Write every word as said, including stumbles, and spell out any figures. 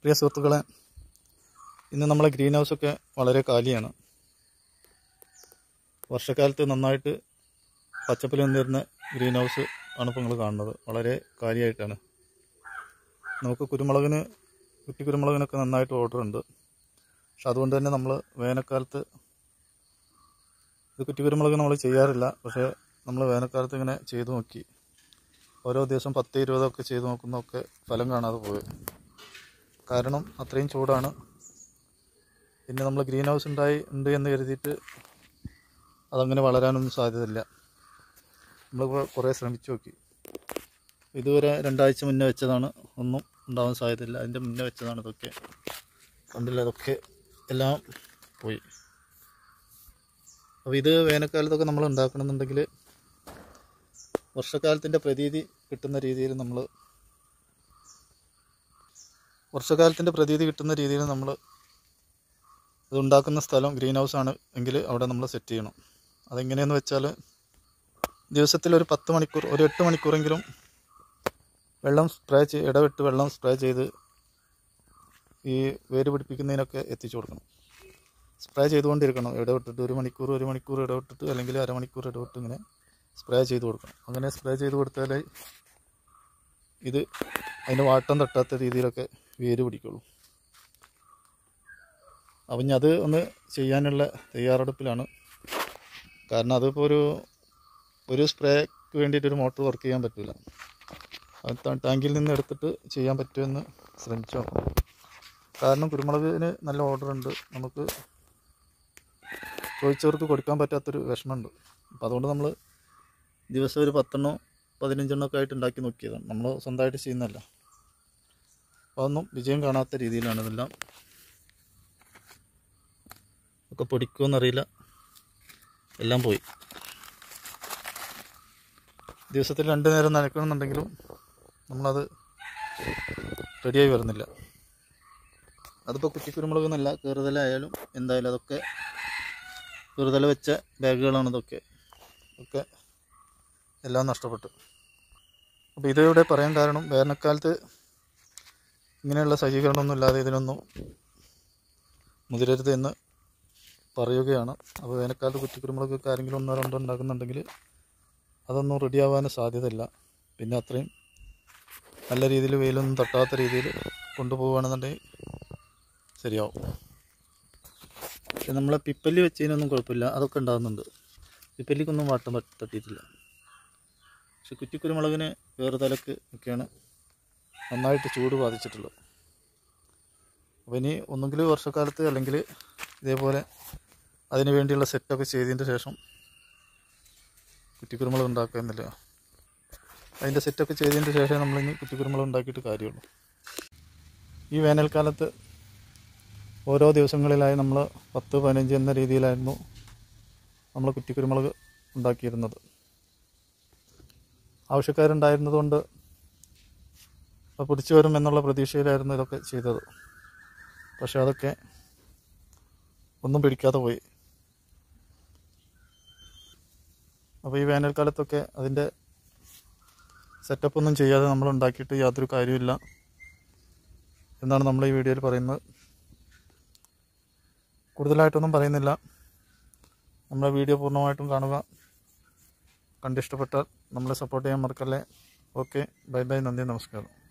പ്രിയ സുഹൃത്തുക്കളെ, ഇന്ന് നമ്മളെ ഗ്രീൻ ഹൗസൊക്കെ വളരെ കാലിയാണ്. വർഷക്കാലത്ത് നന്നായിട്ട് പച്ചപ്പിൽ നിന്നിരുന്ന ഗ്രീൻ ഹൗസ് ആണ് ഇപ്പോൾ നിങ്ങൾ കാണുന്നത്. വളരെ കാലിയായിട്ടാണ്. നമുക്ക് കുരുമുളകിന് കുറ്റി കുരുമുളകിനൊക്കെ നന്നായിട്ട് ഓർഡർ ഉണ്ട്. പക്ഷെ അതുകൊണ്ട് തന്നെ നമ്മൾ വേനൽക്കാലത്ത് ഇത് കുറ്റി കുരുമുളക് നമ്മൾ ചെയ്യാറില്ല. പക്ഷേ നമ്മൾ വേനൽക്കാലത്ത് ഇങ്ങനെ ചെയ്തു നോക്കി. ഓരോ ദിവസം പത്ത് ഇരുപതൊക്കെ ചെയ്ത് നോക്കുന്നതൊക്കെ ഫലം കാണാതെ പോയി. കാരണം അത്രയും ചൂടാണ്. പിന്നെ നമ്മൾ ഗ്രീൻ ഹൗസ് ഉണ്ടായി ഉണ്ട് എന്ന് കരുതിയിട്ട് അതങ്ങനെ വളരാനൊന്നും സാധ്യതയില്ല. നമ്മൾ കുറേ ശ്രമിച്ചു നോക്കി. ഇതുവരെ രണ്ടാഴ്ച മുന്നേ വെച്ചതാണ്, ഒന്നും ഉണ്ടാവാൻ സാധ്യതയില്ല. അതിൻ്റെ മുന്നേ വെച്ചതാണ് ഇതൊക്കെ. കണ്ടില്ല, അതൊക്കെ എല്ലാം പോയി. അപ്പോൾ ഇത് വേനൽക്കാലത്തൊക്കെ നമ്മൾ ഉണ്ടാക്കണമെന്നുണ്ടെങ്കിൽ വർഷക്കാലത്തിൻ്റെ പ്രതീതി കിട്ടുന്ന രീതിയിൽ നമ്മൾ വർഷകാലത്തിൻ്റെ പ്രതീതി കിട്ടുന്ന രീതിയിൽ നമ്മൾ ഇത് ഉണ്ടാക്കുന്ന സ്ഥലം ഗ്രീൻ ഹൗസ് ആണ് എങ്കിൽ അവിടെ നമ്മൾ സെറ്റ് ചെയ്യണം. അതെങ്ങനെയെന്ന് വെച്ചാൽ ദിവസത്തിൽ ഒരു പത്ത് മണിക്കൂർ ഒരു എട്ട് മണിക്കൂറെങ്കിലും വെള്ളം സ്പ്രേ ചെയ്ത് ഇടവിട്ട് വെള്ളം സ്പ്രേ ചെയ്ത് ഈ വേര് പിടിപ്പിക്കുന്നതിനൊക്കെ എത്തിച്ചു കൊടുക്കണം. സ്പ്രേ ചെയ്തുകൊണ്ടിരിക്കണം. ഇടവിട്ടിട്ട് ഒരു മണിക്കൂർ ഒരു മണിക്കൂർ ഇടവിട്ടിട്ട് അല്ലെങ്കിൽ അരമണിക്കൂർ ഇടവിട്ട് ഇങ്ങനെ സ്പ്രേ ചെയ്ത് കൊടുക്കണം. അങ്ങനെ സ്പ്രേ ചെയ്ത് കൊടുത്താലേ ഇത് അതിന് വാട്ടം തട്ടാത്ത രീതിയിലൊക്കെ വേര് പിടിക്കുള്ളൂ. അപ്പം ഞാൻ അത് ഒന്ന് ചെയ്യാനുള്ള തയ്യാറെടുപ്പിലാണ്. കാരണം അതിപ്പോൾ ഒരു ഒരു സ്പ്രേക്ക് വേണ്ടിയിട്ടൊരു മോട്ടോർ വർക്ക് ചെയ്യാൻ പറ്റില്ല. അത് ടാങ്കിൽ നിന്ന് എടുത്തിട്ട് ചെയ്യാൻ പറ്റുമെന്ന് ശ്രമിച്ചു നോക്കാം. കാരണം കുരുമുളകിന് നല്ല ഓർഡർ ഉണ്ട്. നമുക്ക് ചോദിച്ചവർക്ക് കൊടുക്കാൻ പറ്റാത്തൊരു വിഷമമുണ്ട്. അപ്പോൾ അതുകൊണ്ട് നമ്മൾ ദിവസം ഒരു പത്തെണ്ണോ പതിനഞ്ചെണ്ണോ ഒക്കെ ആയിട്ട് ഉണ്ടാക്കി നോക്കിയതാണ്. നമ്മൾ സ്വന്തമായിട്ട് ചെയ്യുന്നതല്ല. അപ്പോൾ അതൊന്നും വിജയം കാണാത്ത രീതിയിലാണ് ഇതെല്ലാം. ഒക്കെ പൊടിക്കുമെന്നറിയില്ല, എല്ലാം പോയി. ദിവസത്തിൽ രണ്ട് നേരം നനയ്ക്കണമെന്നുണ്ടെങ്കിലും നമ്മളത് റെഡിയായി വരുന്നില്ല. അതിപ്പോൾ കുറ്റിക്കുരുമുളക് എന്നല്ല, കീറുതല ആയാലും എന്തായാലും അതൊക്കെ കീറുതല വെച്ച ബാഗുകളാണ് ഇതൊക്കെ. ഒക്കെ എല്ലാം നഷ്ടപ്പെട്ടു. അപ്പോൾ ഇതിവിടെ പറയാൻ കാരണം വേനൽക്കാലത്ത് ഇങ്ങനെയുള്ള സജ്ജീകരണമൊന്നും ഇല്ലാതെ ഇതിനൊന്നും മുതിരരുത് എന്ന് പറയുകയാണ്. അപ്പോൾ വേനൽക്കാലത്ത് കുറ്റിക്കുരുമുളകൊക്കെ ആരെങ്കിലും ഒന്നോ രണ്ടോ ഉണ്ടാക്കുന്നുണ്ടെങ്കിൽ അതൊന്നും റെഡിയാവാൻ സാധ്യതയില്ല. പിന്നെ അത്രയും നല്ല രീതിയിൽ വെയിലൊന്നും തട്ടാത്ത രീതിയിൽ കൊണ്ടുപോവുകയാണെന്നുണ്ടെങ്കിൽ ശരിയാവും. പക്ഷെ നമ്മളെ പിപ്പല്ലി വെച്ചതിനൊന്നും കുഴപ്പമില്ല, അതൊക്കെ ഉണ്ടാകുന്നുണ്ട്. പിപ്പല്ലിക്കൊന്നും വാട്ടം തട്ടിയിട്ടില്ല. പക്ഷെ കുറ്റിക്കുരുമുളകിന് വേറെ തലക്ക് ഒക്കെയാണ് നന്നായിട്ട് ചൂട് ബാധിച്ചിട്ടുള്ളത്. അപ്പോൾ ഇനി ഒന്നുകിൽ വർഷക്കാലത്ത് അല്ലെങ്കിൽ ഇതേപോലെ അതിന് വേണ്ടിയുള്ള സെറ്റൊക്കെ ചെയ്തതിൻ്റെ ശേഷം കുറ്റിക്കുരുമുളക് ഉണ്ടാക്കുക എന്നില്ല. അതിൻ്റെ സെറ്റൊക്കെ ചെയ്തതിൻ്റെ ശേഷം നമ്മളിനി കുറ്റിക്കുരുമുളക് ഉണ്ടാക്കിയിട്ട് കാര്യമുള്ളൂ. ഈ വേനൽക്കാലത്ത് ഓരോ ദിവസങ്ങളിലായി നമ്മൾ പത്ത് പതിനഞ്ച് എന്ന രീതിയിലായിരുന്നു നമ്മൾ കുറ്റിക്കുരുമുളക് ഉണ്ടാക്കിയിരുന്നത്. ആവശ്യക്കാരുണ്ടായിരുന്നതുകൊണ്ട് പിടിച്ചു വരും എന്നുള്ള പ്രതീക്ഷയിലായിരുന്നു ഇതൊക്കെ ചെയ്തത്. പക്ഷെ അതൊക്കെ ഒന്നും പിടിക്കാതെ പോയി. അപ്പോൾ ഈ വേനൽക്കാലത്തൊക്കെ അതിൻ്റെ സെറ്റപ്പൊന്നും ചെയ്യാതെ നമ്മൾ ഉണ്ടാക്കിയിട്ട് യാതൊരു കാര്യമില്ല എന്നാണ് നമ്മൾ ഈ വീഡിയോയിൽ പറയുന്നത്. കൂടുതലായിട്ടൊന്നും പറയുന്നില്ല. നമ്മളെ വീഡിയോ പൂർണ്ണമായിട്ടും കാണുക. കണ്ടിഷ്ടപ്പെട്ടാൽ നമ്മളെ സപ്പോർട്ട് ചെയ്യാൻ മറക്കല്ലേ. ഓക്കെ, ബൈ ബൈ, നന്ദി, നമസ്കാരം.